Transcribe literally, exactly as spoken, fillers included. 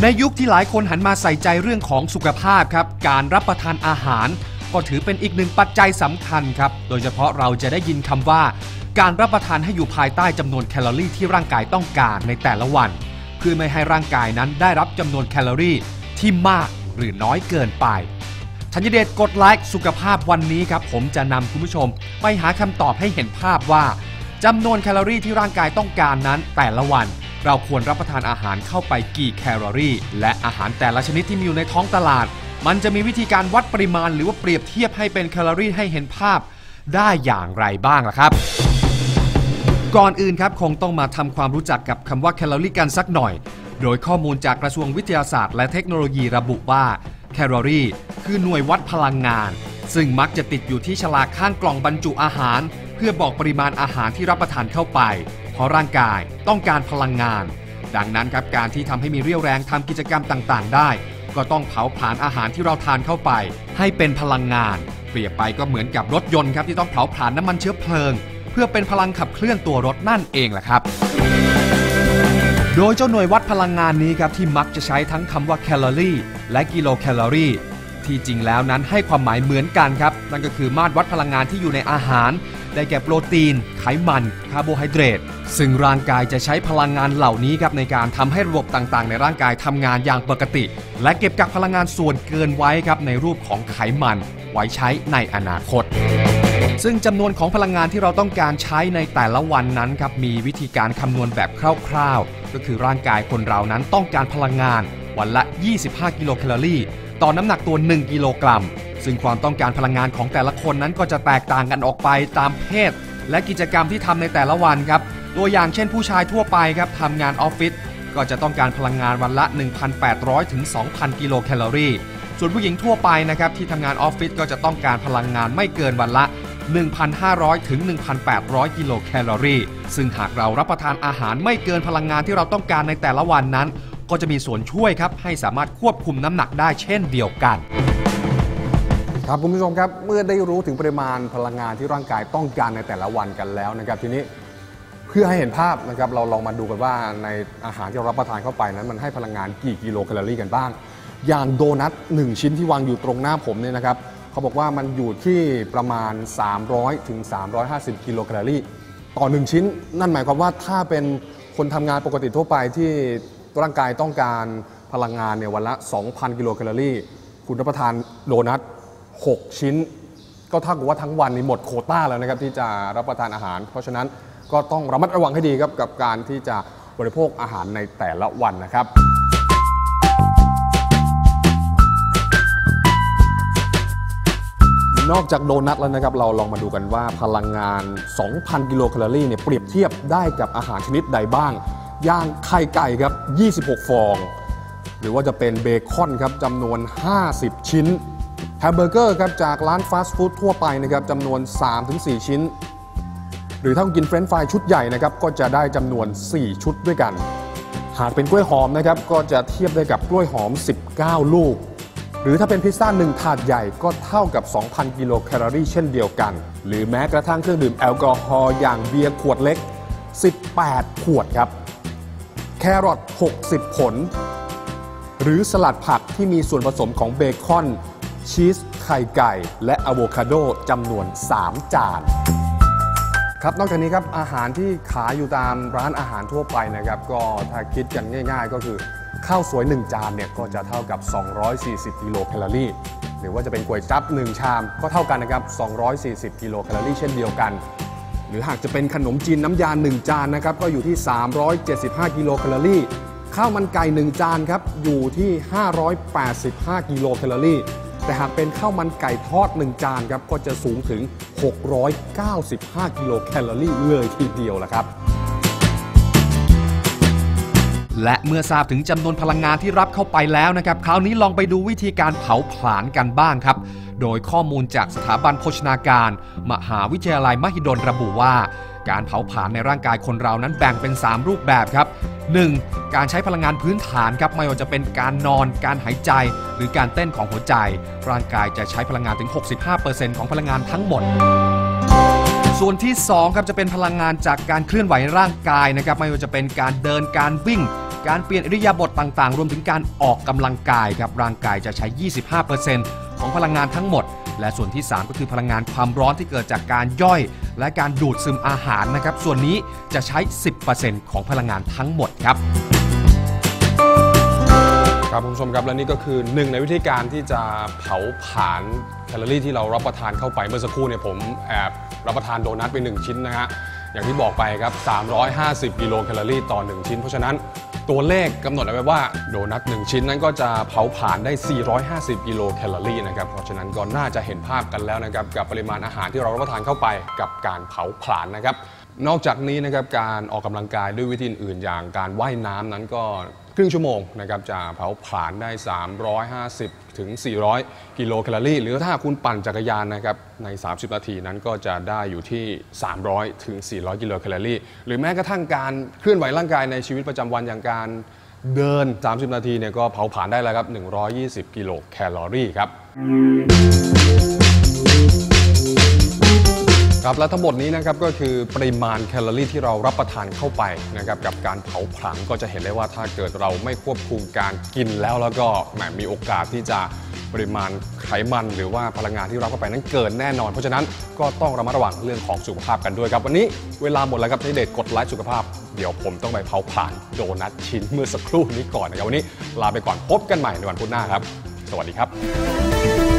ในยุคที่หลายคนหันมาใส่ใจเรื่องของสุขภาพครับการรับประทานอาหารก็ถือเป็นอีกหนึ่งปัจจัยสำคัญครับโดยเฉพาะเราจะได้ยินคำว่าการรับประทานให้อยู่ภายใต้จำนวนแคลอรี่ที่ร่างกายต้องการในแต่ละวันเพื่อไม่ให้ร่างกายนั้นได้รับจำนวนแคลอรี่ที่มากหรือน้อยเกินไปธัญเดชกดไลค์สุขภาพวันนี้ครับผมจะนำคุณผู้ชมไปหาคำตอบให้เห็นภาพว่าจำนวนแคลอรี่ที่ร่างกายต้องการนั้นแต่ละวันเราควรรับประทานอาหารเข้าไปกี่แคลอรี่และอาหารแต่ละชนิดที่มีอยู่ในท้องตลาดมันจะมีวิธีการวัดปริมาณหรือว่าเปรียบเทียบให้เป็นแคลอรี่ให้เห็นภาพได้อย่างไรบ้างล่ะครับก่อนอื่นครับคงต้องมาทำความรู้จักกับคำว่าแคลอรี่กันสักหน่อยโดยข้อมูลจากกระทรวงวิทยาศาสตร์และเทคโนโลยีระบุว่าแคลอรี่คือหน่วยวัดพลังงานซึ่งมักจะติดอยู่ที่ฉลากข้างกล่องบรรจุอาหารเพื่อบอกปริมาณอาหารที่รับประทานเข้าไปเพราะร่างกายต้องการพลังงานดังนั้นครับการที่ทำให้มีเรี่ยวแรงทำกิจกรรมต่างๆได้ก็ต้องเผาผลาญอาหารที่เราทานเข้าไปให้เป็นพลังงานเปรียบไปก็เหมือนกับรถยนต์ครับที่ต้องเผาผลาญน้ำมันเชื้อเพลิงเพื่อเป็นพลังขับเคลื่อนตัวรถนั่นเองแหละครับโดยเจ้าหน่วยวัดพลังงานนี้ครับที่มักจะใช้ทั้งคำว่าแคลอรี่และกิโลแคลอรี่ที่จริงแล้วนั้นให้ความหมายเหมือนกันครับนั่นก็คือมาตรวัดพลังงานที่อยู่ในอาหารได้แก่โปรตีนไขมันคาร์โบไฮเดรตซึ่งร่างกายจะใช้พลังงานเหล่านี้ครับในการทำให้ระบบต่างๆในร่างกายทำงานอย่างปกติและเก็บกักพลังงานส่วนเกินไว้ครับในรูปของไขมันไว้ใช้ในอนาคตซึ่งจำนวนของพลังงานที่เราต้องการใช้ในแต่ละวันนั้นครับมีวิธีการคำนวณแบบคร่าวๆก็คือร่างกายคนเรานั้นต้องการพลังงานวันละยี่สิบห้ากิโลแคลอรี่ต่อน้ำหนักตัวหนึ่งกิโลกรัมซึ่งความต้องการพลังงานของแต่ละคนนั้นก็จะแตกต่างกันออกไปตามเพศและกิจกรรมที่ทำในแต่ละวันครับตัวอย่างเช่นผู้ชายทั่วไปครับทำงานออฟฟิศก็จะต้องการพลังงานวันละ หนึ่งพันแปดร้อย ถึง สองพัน กิโลแคลอรี่ส่วนผู้หญิงทั่วไปนะครับที่ทำงานออฟฟิศก็จะต้องการพลังงานไม่เกินวันละ หนึ่งพันห้าร้อย ถึง หนึ่งพันแปดร้อย กิโลแคลอรี่ซึ่งหากเรารับประทานอาหารไม่เกินพลังงานที่เราต้องการในแต่ละวันนั้นก็จะมีส่วนช่วยครับให้สามารถควบคุมน้ำหนักได้เช่นเดียวกันครับคุณผู้ชมครับเมื่อได้รู้ถึงปริมาณพลังงานที่ร่างกายต้องการในแต่ละวันกันแล้วนะครับทีนี้เพื่อให้เห็นภาพนะครับเราลองมาดูกันว่าในอาหารที่เรารับประทานเข้าไปนั้นมันให้พลังงานกี่กิโลแคลอรี่กันบ้างอย่างโดนัทหนึ่งชิ้นที่วางอยู่ตรงหน้าผมเนี่ยนะครับเขาบอกว่ามันอยู่ที่ประมาณสามร้อยถึงสามร้อยห้าสิบกิโลแคลอรี่ต่อหนึ่งชิ้นนั่นหมายความว่าถ้าเป็นคนทำงานปกติทั่วไปที่ร่างกายต้องการพลังงานเนี่ยวันละ สองพัน กิโลแคลอรี่คุณรับประทานโดนัทหกชิ้นก็เท่ากับว่าทั้งวันนี้หมดโควต้าแล้วนะครับที่จะรับประทานอาหารเพราะฉะนั้นก็ต้องระมัดระวังให้ดีครับกับการที่จะบริโภคอาหารในแต่ละวันนะครับนอกจากโดนัทแล้วนะครับเราลองมาดูกันว่าพลังงาน สองพัน กิโลแคลอรี่เนี่ยเปรียบเทียบได้กับอาหารชนิดใดบ้างอย่างไข่ไก่ครับยี่สิบหกฟองหรือว่าจะเป็นเบคอนครับจำนวนห้าสิบชิ้นแฮมเบอร์เกอร์ครับจากร้านฟาสต์ฟู้ดทั่วไปนะครับจำนวน สามถึงสี่ ชิ้นหรือถ้ากินเฟรนช์ฟรายชุดใหญ่นะครับก็จะได้จำนวนสี่ชุดด้วยกันหากเป็นกล้วยหอมนะครับก็จะเทียบได้กับกล้วยหอมสิบเก้าลูกหรือถ้าเป็นพิซซ่าหนึ่งถาดใหญ่ก็เท่ากับ สองพัน กิโลแคลอรี่เช่นเดียวกันหรือแม้กระทั่งเครื่องดื่มแอลกอฮอล์อย่างเบียร์ขวดเล็กสิบแปดขวดครับแครอทหกสิบผลหรือสลัดผักที่มีส่วนผสมของเบคอนชีสไข่ไก่และอะโวคาโดจำนวนสามจานครับนอกจากนี้ครับอาหารที่ขายอยู่ตามร้านอาหารทั่วไปนะครับก็ถ้าคิดกันง่ายๆก็คือข้าวสวยหนึ่งจานเนี่ยก็จะเท่ากับสองร้อยสี่สิบกิโลแคลอรี่หรือว่าจะเป็นก๋วยจั๊บหนึ่งชามก็เท่ากันนะครับสองร้อยสี่สิบกิโลแคลอรี่เช่นเดียวกันหรือหากจะเป็นขนมจีนน้ำยาหนึ่งจานนะครับก็อยู่ที่สามร้อยเจ็ดสิบห้ากิโลแคลอรี่ข้าวมันไก่หนึ่งจานครับอยู่ที่ห้าร้อยแปดสิบห้ากิโลแคลอรี่แต่หากเป็นข้าวมันไก่ทอดหนึ่งจานครับก็จะสูงถึงหกร้อยเก้าสิบห้ากิโลแคลอรี่เลยทีเดียวละครับและเมื่อทราบถึงจำนวนพลังงานที่รับเข้าไปแล้วนะครับคราวนี้ลองไปดูวิธีการเผาผลาญกันบ้างครับโดยข้อมูลจากสถาบันโภชนาการมหาวิทยาลัยมหิดลระบุว่าการเผาผลาญในร่างกายคนเรานั้นแบ่งเป็นสามรูปแบบครับ หนึ่ง. การใช้พลังงานพื้นฐานครับไม่ว่าจะเป็นการนอนการหายใจหรือการเต้นของหัวใจร่างกายจะใช้พลังงานถึง หกสิบห้าเปอร์เซ็นต์ ของพลังงานทั้งหมดส่วนที่สองครับจะเป็นพลังงานจากการเคลื่อนไหวร่างกายนะครับไม่ว่าจะเป็นการเดินการวิ่งการเปลี่ยนอิริยาบถต่างๆรวมถึงการออกกำลังกายครับร่างกายจะใช้ ยี่สิบห้าเปอร์เซ็นต์ ของพลังงานทั้งหมดและส่วนที่สามก็คือพลังงานความร้อนที่เกิดจากการย่อยและการดูดซึมอาหารนะครับส่วนนี้จะใช้ สิบเปอร์เซ็นต์ ของพลังงานทั้งหมดครับครับคุณผู้ชมครับและนี่ก็คือหนึ่งในวิธีการที่จะเผาผลาญแคลอรี่ที่เรารับประทานเข้าไปเมื่อสักครู่เนี่ยผมแอบรับประทานโดนัทไปหนึ่งชิ้นนะฮะอย่างที่บอกไปครับสามร้อยห้าสิบกิโลแคลอรี่ต่อหนึ่งชิ้นเพราะฉะนั้นตัวเลขกำหนดเอาไว้ว่าโดนัทหนึ่งชิ้นนั้นก็จะเผาผลาญได้สี่ร้อยห้าสิบกิโลแคลอรี่นะครับเพราะฉะนั้นก็น่าจะเห็นภาพกันแล้วนะครับกับปริมาณอาหารที่เรารับประทานเข้าไปกับการเผาผลาญนะครับนอกจากนี้นะครับการออกกำลังกายด้วยวิธีอื่นอย่างการว่ายน้ำนั้นก็ครึ่งชั่วโมงนะครับจะเผาผลาญได้สามร้อยห้าสิบถึงสี่ร้อยกิโลแคลอรี่หรือถ้าคุณปั่นจักรยานนะครับในสามสิบนาทีนั้นก็จะได้อยู่ที่สามร้อยถึงสี่ร้อยกิโลแคลอรี่หรือแม้กระทั่งการเคลื่อนไหวร่างกายในชีวิตประจำวันอย่างการเดินสามสิบนาทีเนี่ยก็เผาผลาญได้แล้วครับหนึ่งร้อยยี่สิบกิโลแคลอรี่ครับครับและทั้งหมดนี้นะครับก็คือปริมาณแคลอรี่ที่เรารับประทานเข้าไปนะครับกับการเผาผลาญก็จะเห็นได้ว่าถ้าเกิดเราไม่ควบคุมการกินแล้วแล้วก็แหมมีโอกาสที่จะปริมาณไขมันหรือว่าพลังงานที่รับเข้าไปนั้นเกินแน่นอนเพราะฉะนั้นก็ต้องระมัดระวังเรื่องของสุขภาพกันด้วยครับวันนี้เวลาหมดแล้วครับที่เดชกดไลค์สุขภาพเดี๋ยวผมต้องไปเผาผลาญโดนัทชิ้นเมื่อสักครู่นี้ก่อนนะครับวันนี้ลาไปก่อนพบกันใหม่ในวันพุธหน้าครับสวัสดีครับ